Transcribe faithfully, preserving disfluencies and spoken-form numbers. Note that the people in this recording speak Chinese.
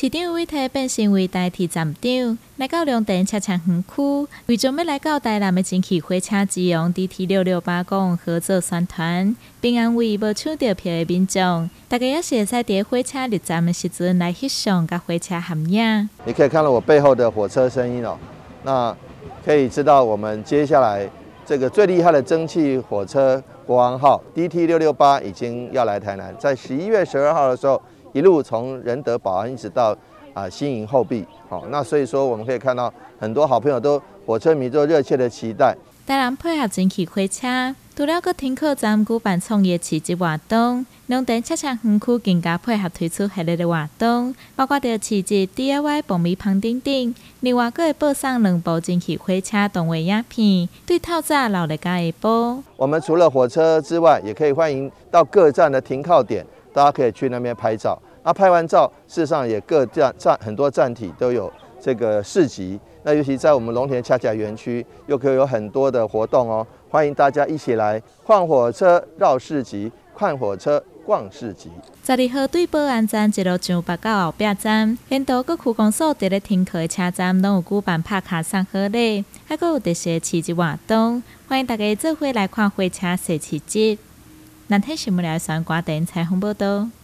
市长委替变成为代替站长，来到龙田车厂园区，为着要来到台南的蒸汽火车之王 D T 六六八公合作宣传，并安慰无抢到票的民众，大家也是会使伫火车入站的时阵来翕相甲火车合影。 你可以看到我背后的火车声音哦，那可以知道我们接下来这个最厉害的蒸汽火车国王号 D T 六六八已经要来台南，在十一月十二号的时候。一路从仁德保安一直到啊新营后壁，好，那所以说我们可以看到很多好朋友都火车迷都热切的期待。 台南配合蒸汽火车，除了个停靠站举办创业市集活动，龙田车厂园区更加配合推出系列的活动，包括着市集 D I Y 爆米香等等。另外，还会播送两部蒸汽火车动画影片，对透早老人家下晡。 我们除了火车之外，也可以欢迎到各站的停靠点。大家可以去那边拍照，那拍完照，事实上也各站站很多站体都有这个市集，那尤其在我们龙田恰恰园区，又可以有很多的活动哦，欢迎大家一起来换火车绕市集，换火车逛市集。 十二号对保安站一路上北到后壁站，沿途各区公所伫咧停靠的车站，拢有举办拍卡送好礼，还佫有特色市集活动，欢迎大家做伙来看火车踅市集。南天新闻台宣广电采访报道。